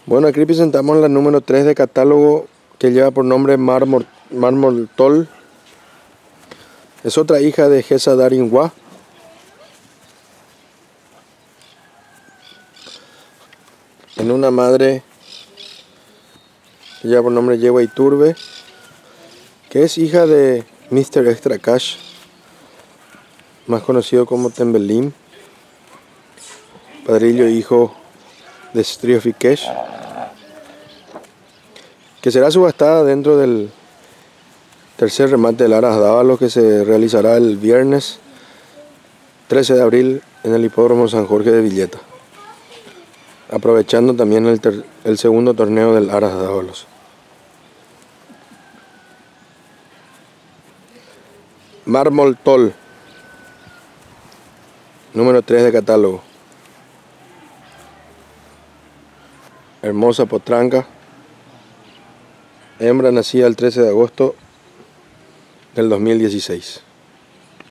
Bueno, aquí presentamos la número 3 de catálogo que lleva por nombre Mármol Tol. Es otra hija de Gesa Darin-Hua. En una madre que lleva por nombre Yewa Iturbe, que es hija de Mr. Extra Cash, más conocido como Tembelim, padrillo e hijo de Strio Fikesh, que será subastada dentro del tercer remate del Aras Dávalos, que se realizará el viernes 13 de abril en el Hipódromo San Jorge de Villeta, aprovechando también el segundo torneo del Aras Dávalos. Mármol Tol, número 3 de catálogo. Hermosa potranca, hembra nacida el 13 de agosto del 2016.